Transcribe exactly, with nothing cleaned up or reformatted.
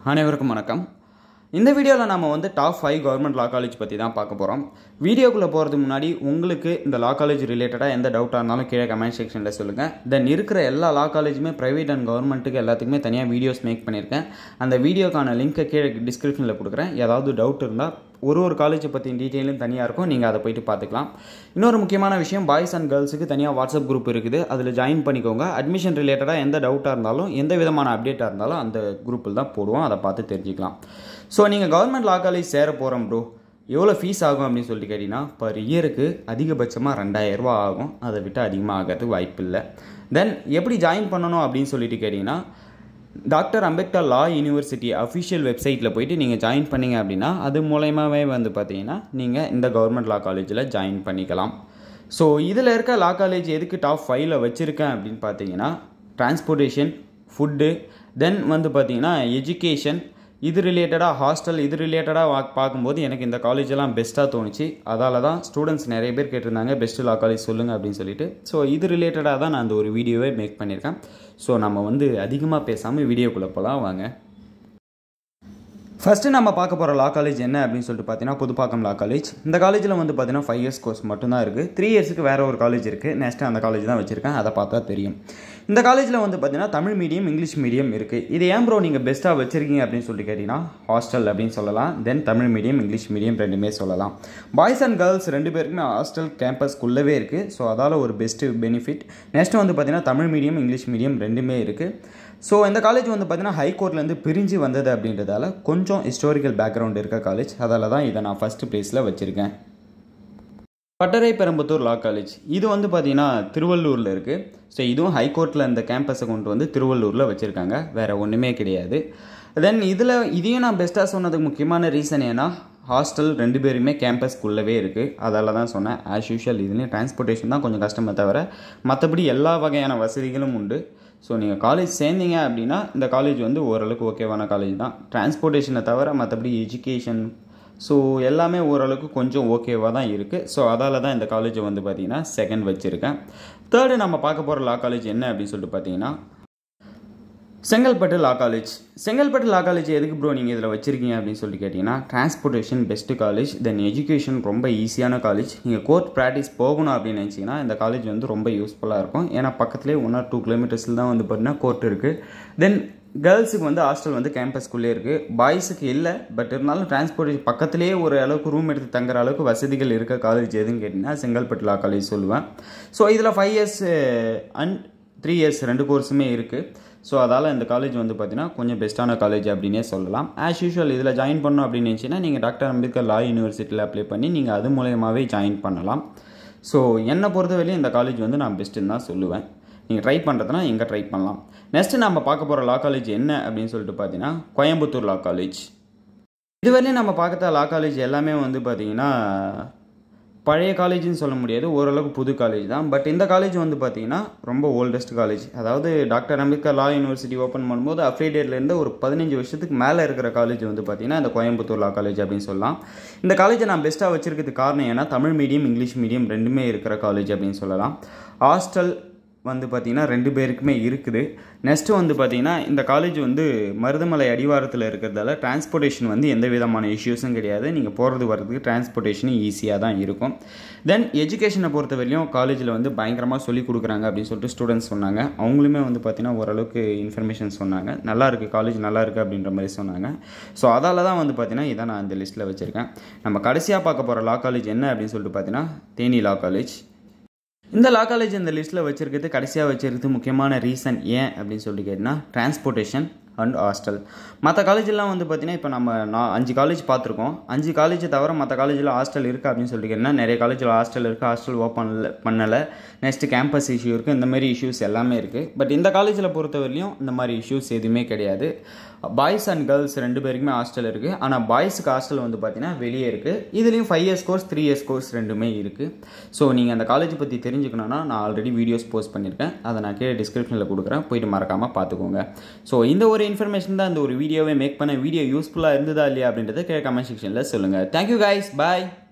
அனைவருக்கும் வணக்கம். இந்த வீடியோவில் நம்ம வந்து top five government law college பற்றி தான் பார்க்க போகிறோம். வீடியோக்குள்ளே போகிறதுக்கு முன்னாடி உங்களுக்கு இந்த லா காலேஜ் ரிலேட்டடாக எந்த டவுட்டாக இருந்தாலும் கீழே கமெண்ட் செக்ஷனில் சொல்லுங்கள். தென் இருக்கிற எல்லா லா காலேஜுமே ப்ரைவேட் அண்ட் கவர்மெண்ட்டுக்கு எல்லாத்துக்குமே தனியாக வீடியோஸ் மேக் பண்ணியிருக்கேன். அந்த வீடியோக்கான லிங்க்கை கீழே டிஸ்கிரிப்ஷனில் கொடுக்குறேன். ஏதாவது டவுட் இருந்தால் ஒரு ஒரு காலேஜை பற்றி டீட்டெயிலும் தனியாக இருக்கும், நீங்கள் அதை போய்ட்டு பார்த்துக்கலாம். இன்னொரு முக்கியமான விஷயம், பாய்ஸ் அண்ட் கேர்ள்ஸுக்கு தனியாக வாட்ஸ்அப் குரூப் இருக்குது, அதில் ஜாயின் பண்ணிக்கோங்க. அட்மிஷன் ரிலேட்டடாக எந்த டவுட்டாக இருந்தாலும் எந்த விதமான அப்டேட்டாக இருந்தாலும் அந்த குரூப்பில் தான் போடுவோம், அதை பார்த்து தெரிஞ்சுக்கலாம். ஸோ நீங்கள் கவர்மெண்ட் லா காலேஜ் சேர போகிறோம் ப்ரோ, எவ்வளோ ஃபீஸ் ஆகும் அப்படின்னு சொல்லிட்டு கேட்டிங்கன்னா, பர் இயருக்கு அதிகபட்சமாக ரெண்டாயிரரூபா ஆகும். அதை விட்டு அதிகமாக ஆகிறதுக்கு வாய்ப்பு இல்லை. தென் எப்படி ஜாயின் பண்ணணும் அப்படின்னு சொல்லிட்டு கேட்டிங்கன்னா, doctor Ambedkar law university official வெப்சைட்டில் போய்ட்டு நீங்கள் ஜாயின் பண்ணிங்க அப்படின்னா அது மூலயமாவே வந்து பார்த்தீங்கன்னா நீங்கள் இந்த கவர்மெண்ட் லா காலேஜில் ஜாயின் பண்ணிக்கலாம். ஸோ இதில் இருக்க லா காலேஜ் எதுக்கு டாப் ஃபைவ்ல வச்சுருக்கேன் அப்படின்னு பார்த்தீங்கன்னா, டிரான்ஸ்போர்ட்டேஷன், ஃபுட்டு, தென் வந்து பார்த்தீங்கன்னா எஜுகேஷன், இது ரிலேட்டடாக ஹாஸ்டல், இது ரிலேட்டடாக பார்க்கும்போது எனக்கு இந்த காலேஜெல்லாம் பெஸ்ட்டாக தோணுச்சு. அதால் தான் ஸ்டூடெண்ட்ஸ் நிறைய பேர் கேட்டிருந்தாங்க பெஸ்ட்டு லா காலேஜ் சொல்லுங்கள் அப்படின்னு சொல்லிட்டு. ஸோ இது ரிலேட்டடாக தான் நான் அந்த ஒரு வீடியோவே மேக் பண்ணியிருக்கேன். ஸோ நம்ம வந்து அதிகமாக பேசாமல் வீடியோக்குள்ளே போகலாம் வாங்க. ஃபஸ்ட்டு நம்ம பார்க்க போகிற லா காலேஜ் என்ன அப்படின்னு சொல்லிட்டு பார்த்தீங்கன்னா, புதுப்பாக்கம் லா காலேஜ். இந்த காலேஜில் வந்து பார்த்தீங்கன்னா ஃபைவ் இயர்ஸ் கோர்ஸ் மட்டும்தான் இருக்குது. த்ரீ இயர்ஸுக்கு வேறு ஒரு காலேஜ் இருக்குது. நெக்ஸ்ட்டு அந்த காலேஜ் தான் வச்சுருக்கேன், அதை பார்த்தா தெரியும். இந்த காலேஜில் வந்து பார்த்தீங்கன்னா தமிழ் மீடியம், இங்கிலீஷ் மீடியம் இருக்குது. இது ஏன் ப்ரோ நீங்கள் பெஸ்ட்டாக வச்சுருக்கீங்க அப்படின்னு சொல்லிட்டு கேட்டிங்கன்னா, ஹாஸ்டல் அப்படின்னு சொல்லலாம். Then Tamil medium, English medium ரெண்டுமே சொல்லலாம். பாய்ஸ் அண்ட் கேர்ள்ஸ் ரெண்டு பேருக்குமே ஹாஸ்டல் கேம்பஸ்க்குள்ளவே இருக்குது. ஸோ அதால் ஒரு பெஸ்ட்டு பெனிஃபிட். நெக்ஸ்ட்டு வந்து பார்த்தீங்கன்னா தமிழ் மீடியம், இங்கிலீஷ் மீடியம் ரெண்டுமே இருக்குது. ஸோ இந்த காலேஜ் வந்து பார்த்தீங்கன்னா ஹைகோர்ட்லேருந்து பிரிஞ்சு வந்தது அப்படின்றதால கொஞ்சம் ஹிஸ்டாரிக்கல் பேக்ரவுண்ட் இருக்க காலேஜ். அதால் தான் இதை நான் ஃபஸ்ட்டு ப்ளேஸில் வச்சுருக்கேன். பட்டறை பெரம்பத்தூர் லா காலேஜ், இது வந்து பார்த்தீங்கன்னா திருவள்ளூரில் இருக்குது. ஸோ இதுவும் ஹைகோர்ட்டில் இந்த கேம்பஸை கொண்டு வந்து திருவள்ளூரில் வச்சுருக்காங்க, வேறு ஒன்றுமே கிடையாது. தென் இதில் இதையும் நான் பெஸ்ட்டாக சொன்னதுக்கு முக்கியமான ரீசன் ஏன்னா, ஹாஸ்டல் ரெண்டு பேருமே கேம்பஸ்க்குள்ளவே இருக்குது. அதால் தான் சொன்னேன். ஆஸ் யூஷுவல் இதுலேயும் டிரான்ஸ்போர்ட்டேஷன் தான் கொஞ்சம் கஷ்டமே தவிர மற்றபடி எல்லா வகையான வசதிகளும் உண்டு. ஸோ நீங்கள் காலேஜ் சேர்ந்தீங்க அப்படின்னா இந்த காலேஜ் வந்து ஓரளவுக்கு ஓகேவான காலேஜ் தான். டிரான்ஸ்போர்ட்டேஷனை தவிர மற்றபடி எஜுகேஷன் ஸோ எல்லாமே ஓரளவுக்கு கொஞ்சம் ஓகேவாக தான் இருக்குது. ஸோ அதால் தான் இந்த காலேஜை வந்து பார்த்திங்கன்னா செகண்ட் வச்சுருக்கேன். தேர்டு நம்ம பார்க்க போகிற லா காலேஜ் என்ன அப்படின்னு சொல்லிட்டு பார்த்தீங்கன்னா, Chengalpattu law college. Chengalpattu law college எதுக்கு ப்ரோ நீங்கள் இதில் வச்சுருக்கீங்க அப்படின்னு சொல்லிட்டு கேட்டிங்கன்னா, transportation best college, then education ரொம்ப ஈஸியான காலேஜ். நீங்கள் கோர்ட் ப்ராக்டிஸ் போகணும் அப்படின்னு நினச்சிங்கன்னா இந்த காலேஜ் வந்து ரொம்ப யூஸ்ஃபுல்லாக இருக்கும். ஏன்னா பக்கத்துலேயே ஒன் ஆர் டூ கிலோமீட்டர்ஸில் தான் வந்து பார்த்தீங்கன்னா கோர்ட் இருக்குது. தென் கேர்ள்ஸுக்கு வந்து ஹாஸ்டல் வந்து கேம்பஸ்க்குள்ளே இருக்குது, பாய்ஸுக்கு இல்லை. பட் இருந்தாலும் டிரான்ஸ்போர்ட்டேஷன் பக்கத்துலேயே ஒரு அளவுக்கு ரூம் எடுத்து தங்குற அளவுக்கு வசதிகள் இருக்க காலேஜ் எதுன்னு கேட்டிங்கன்னா செங்கல்பட்டு லா காலேஜ் சொல்லுவேன். ஸோ இதில் five years and three years ரெண்டு கோர்ஸுமே இருக்குது. ஸோ அதால் இந்த காலேஜ் வந்து பார்த்தீங்கன்னா கொஞ்சம் பெஸ்ட்டான காலேஜ் அப்படின்னே சொல்லலாம். ஆஸ் யூஷுவல் இதில் ஜாயின் பண்ணணும் அப்படின்னு நினச்சின்னா நீங்கள் டாக்டர் அம்பேத்கர் லா யூனிவர்சிட்டியில் அப்ளை பண்ணி நீங்கள் அது மூலயமாவே ஜாயின் பண்ணலாம். ஸோ என்னை பொறுத்தவரையிலும் இந்த காலேஜ் வந்து நான் பெஸ்ட்டுன்னு தான் சொல்லுவேன். நீங்கள் ட்ரை பண்ணுறதுனா எங்கே ட்ரை பண்ணலாம். நெக்ஸ்ட்டு நம்ம பார்க்க போகிற லா காலேஜ் என்ன அப்படின்னு சொல்லிட்டு பார்த்தீங்கன்னா, கோயம்புத்தூர் லா காலேஜ். இதுவரையும் நம்ம பார்க்குற லா காலேஜ் எல்லாமே வந்து பார்த்திங்கன்னா பழைய காலேஜ்னு சொல்ல முடியாது, ஓரளவுக்கு புது காலேஜ் தான். பட் இந்த காலேஜ் வந்து பார்த்தீங்கன்னா ரொம்ப ஓல்டஸ்ட் காலேஜ். அதாவது doctor Ambedkar law university open பண்ணும்போது அஃபிலியேட்டட்லேருந்து ஒரு பதினஞ்சு வருஷத்துக்கு மேலே இருக்கிற காலேஜ் வந்து பார்த்தீங்கன்னா இந்த கோயம்புத்தூர் லா காலேஜ் அப்படின்னு சொல்லலாம். இந்த காலேஜை நான் பெஸ்ட்டாக வச்சுருக்கிறதுக்கு காரணம் ஏன்னா தமிழ் மீடியம், இங்கிலீஷ் மீடியம் ரெண்டுமே இருக்கிற காலேஜ் அப்படின்னு சொல்லலாம். ஹாஸ்டல் வந்து பார்த்திங்கன்னா ரெண்டு பேருக்குமே இருக்குது. நெக்ஸ்ட்டு வந்து பார்த்திங்கன்னா இந்த காலேஜ் வந்து மருதமலை அடிவாரத்தில் இருக்கிறதால டிரான்ஸ்போர்ட்டேஷன் வந்து எந்த விதமான இஷ்யூஸும் கிடையாது. நீங்கள் போகிறது வர்றதுக்கு டிரான்ஸ்போர்ட்டேஷனும் ஈஸியாக தான் இருக்கும். தென் எஜுகேஷனை பொறுத்த வரையும் காலேஜில் வந்து பயங்கரமாக சொல்லிக் கொடுக்குறாங்க அப்படின்னு சொல்லிட்டு ஸ்டூடெண்ட்ஸ் சொன்னாங்க. அவங்களுமே வந்து பார்த்திங்கன்னா ஓரளவுக்கு இன்ஃபர்மேஷன் சொன்னாங்க. நல்லா இருக்குது காலேஜ், நல்லா இருக்குது அப்படின்ற மாதிரி சொன்னாங்க. ஸோ அதால் தான் வந்து பார்த்திங்கன்னா இதை நான் இந்த லிஸ்ட்டில் வச்சுருக்கேன். நம்ம கடைசியாக பார்க்க போகிற லா காலேஜ் என்ன அப்படின்னு சொல்லிட்டு பார்த்தீங்கன்னா தேனி லா காலேஜ். இந்த லா காலேஜ் இந்த லிஸ்ட்டில் வச்சுருக்கிறது, கடைசியாக வச்சுருக்கிறது முக்கியமான ரீசன் ஏன் அப்படின்னு சொல்லிட்டு கேட்டிங்கன்னா, டிரான்ஸ்போர்ட்டேஷன் அண்ட் ஹாஸ்டல். மற்ற காலேஜெலாம் வந்து பார்த்திங்கன்னா இப்போ நம்ம நான் அஞ்சு காலேஜ் பார்த்துருக்கோம். அஞ்சு காலேஜை தவிர மற்ற காலேஜில் ஹாஸ்டல் இருக்குது அப்படின்னு சொல்லிட்டு கேட்டிங்கன்னா, நிறைய காலேஜில் ஹாஸ்டல் இருக்குது, ஹாஸ்டல் ஓப்பன் பண்ணலை. நெக்ஸ்ட்டு கேம்பஸ் இஷ்யூ இருக்குது, இந்த மாதிரி இஷ்யூஸ் எல்லாமே இருக்குது. பட் இந்த காலேஜில் பொறுத்தவரையிலும் இந்த மாதிரி இஷ்யூஸ் எதுவுமே கிடையாது. பாய்ஸ் அண்ட் கேர்ள்ஸ் ரெண்டு பேருக்குமே ஹாஸ்டல் இருக்குது. ஆனால் பாய்ஸுக்கு ஹாஸ்டல் வந்து பார்த்தீங்கன்னா வெளியே இருக்குது. இதுலேயும் five years course, three years course ரெண்டுமே இருக்குது. ஸோ நீங்கள் அந்த காலேஜ் பற்றி தெரிஞ்சுக்கணுன்னா நான் ஆல்ரெடி வீடியோஸ் போஸ்ட் பண்ணியிருக்கேன், அதை நான் கீழே டிஸ்கிரிப்ஷனில் கொடுக்குறேன், போய்ட்டு மறக்காமல் பார்த்துக்கோங்க. ஸோ இந்த ஒரு இன்ஃபர்மேஷன் தான் இந்த ஒரு வீடியோவை மேக் பண்ண. வீடியோ யூஸ்ஃபுல்லாக இருந்ததா இல்லையா அப்படின்றத கீழே கமெண்ட் செக்ஷனில் சொல்லுங்கள். தேங்க்யூ கைஸ், பாய்.